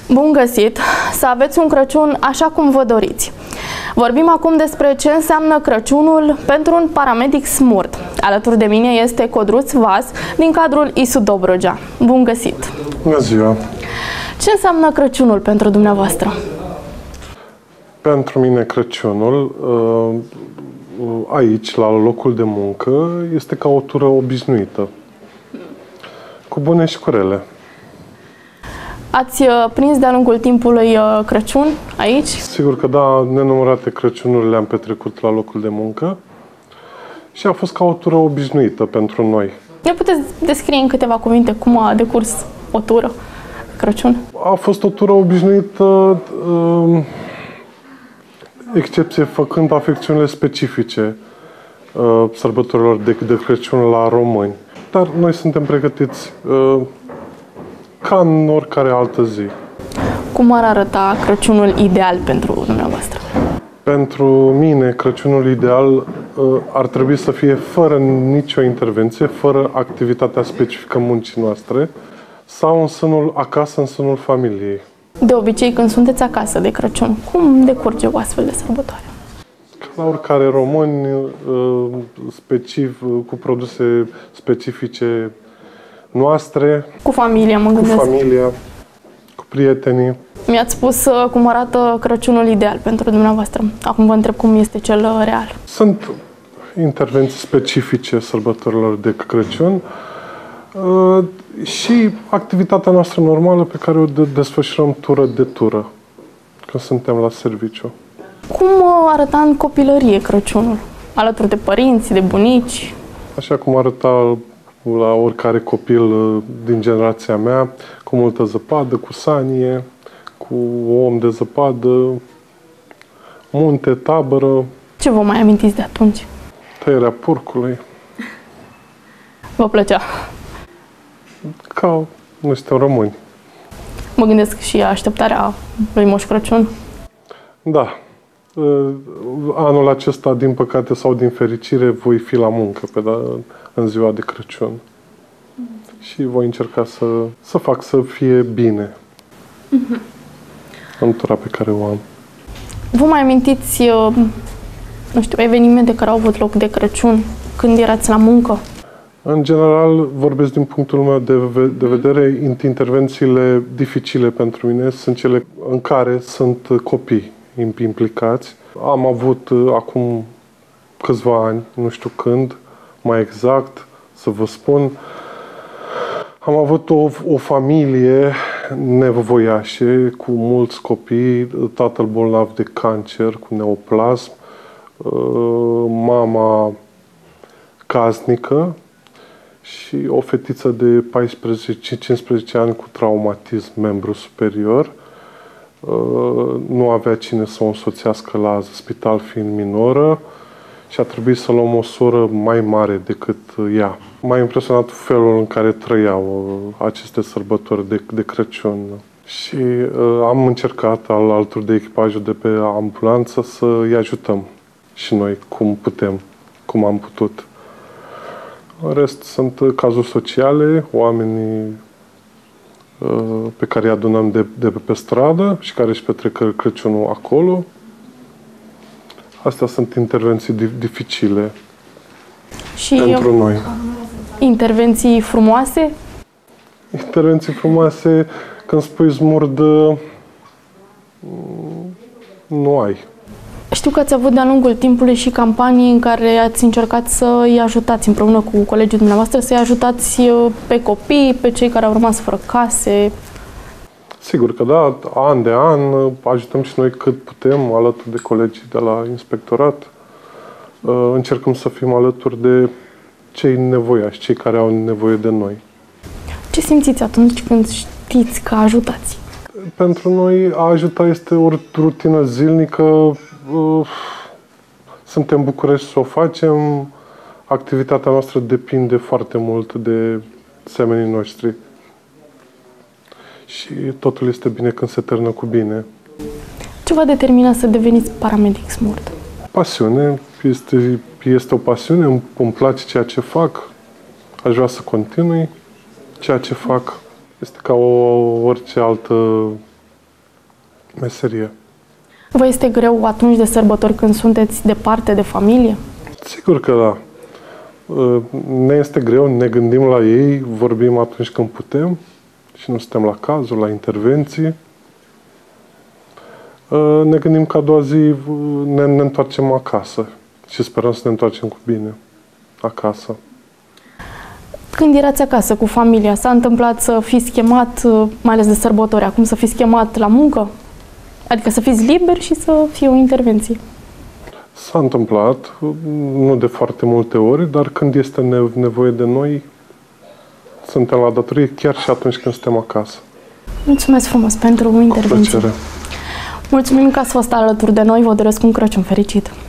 Bun găsit! Să aveți un Crăciun așa cum vă doriți. Vorbim acum despre ce înseamnă Crăciunul pentru un paramedic smurt. Alături de mine este Codruț Vas din cadrul ISU Dobrogea. Bun găsit! Bună ziua! Ce înseamnă Crăciunul pentru dumneavoastră? Pentru mine Crăciunul, aici, la locul de muncă, este ca o tură obișnuită. Cu bune și cu rele. Ați prins de-a lungul timpului Crăciun aici? Sigur că da, nenumărate Crăciunuri le-am petrecut la locul de muncă și a fost ca o tură obișnuită pentru noi. Ne puteți descrie în câteva cuvinte cum a decurs o tură Crăciun? A fost o tură obișnuită, excepție făcând afecțiunile specifice sărbătorilor de Crăciun la români. Dar noi suntem pregătiți ca în oricare altă zi. Cum ar arăta Crăciunul ideal pentru dumneavoastră? Pentru mine, Crăciunul ideal ar trebui să fie fără nicio intervenție, fără activitatea specifică muncii noastre, sau în sânul, acasă, în sânul familiei. De obicei, când sunteți acasă de Crăciun, cum decurge o astfel de sărbătoare? La oricare români, cu produse specifice noastre. Cu familia, mă gândesc. Cu familia, cu prietenii. Mi-ați spus cum arată Crăciunul ideal pentru dumneavoastră. Acum vă întreb cum este cel real. Sunt intervenții specifice sărbătorilor de Crăciun și activitatea noastră normală pe care o desfășurăm tură de tură, când suntem la serviciu. Cum arăta în copilărie Crăciunul? Alături de părinți, de bunici? Așa cum arăta la oricare copil din generația mea, cu multă zăpadă, cu sanie, cu om de zăpadă, munte, tabără. Ce vă mai amintiți de atunci? Tăierea porcului. Vă plăcea? Ca noi suntem români. Mă gândesc și așteptarea lui Moș Crăciun. Da. Anul acesta, din păcate sau din fericire, voi fi la muncă în ziua de Crăciun. Și voi încerca să fac să fie bine în tura pe care o am. Vă mai amintiți, nu știu, evenimente care au avut loc de Crăciun când erați la muncă? În general, vorbesc din punctul meu de vedere, intervențiile dificile pentru mine sunt cele în care sunt copii implicați. Am avut acum câțiva ani, nu știu când, mai exact, să vă spun, am avut o familie nevoiașe cu mulți copii, tatăl bolnav de cancer cu neoplasm, mama casnică și o fetiță de 14-15 ani cu traumatism membru superior. Nu avea cine să o însoțească la spital fiind minoră și a trebuit să luăm o soră mai mare decât ea. M-a impresionat felul în care trăiau aceste sărbători de Crăciun. Și am încercat, alături de echipajul de pe ambulanță, să îi ajutăm și noi cum putem, cum am putut. În rest, sunt cazuri sociale, oamenii pe care îi adunăm de pe stradă și care își petrec Crăciunul acolo. Astea sunt intervenții dificile și pentru noi. Intervenții frumoase? Intervenții frumoase, când spui smurd, nu ai. Știu că ați avut de-a lungul timpului și campanii în care ați încercat să îi ajutați împreună cu colegii dumneavoastră, să îi ajutați pe copii, pe cei care au rămas fără case. Sigur că da, an de an ajutăm și noi cât putem alături de colegii de la inspectorat. Încercăm să fim alături de cei nevoiași, cei care au nevoie de noi. Ce simțiți atunci când știți că ajutați? Pentru noi a ajuta este o rutină zilnică. Suntem bucuroși să o facem. Activitatea noastră depinde foarte mult de semenii noștri. Și totul este bine când se termină cu bine. Ce vă determină să deveniți paramedic smurt? Pasiune. Este o pasiune. Îmi place ceea ce fac. Aș vrea să continui ceea ce fac. Este ca orice altă meserie. Vă este greu atunci de sărbători când sunteți departe de familie? Sigur că da. Ne este greu, ne gândim la ei, vorbim atunci când putem și nu suntem la cazul, la intervenții. Ne gândim că a doua zi ne întoarcem acasă și sperăm să ne întoarcem cu bine acasă. Când erați acasă cu familia, s-a întâmplat să fiți chemat, mai ales de sărbători, acum să fiți chemat la muncă? Adică să fiți liberi și să fie o intervenție? S-a întâmplat, nu de foarte multe ori, dar când este nevoie de noi, suntem la datorie chiar și atunci când suntem acasă. Mulțumesc frumos pentru intervenție. Cu plăcere. Mulțumim că ați fost alături de noi, vă doresc un Crăciun fericit!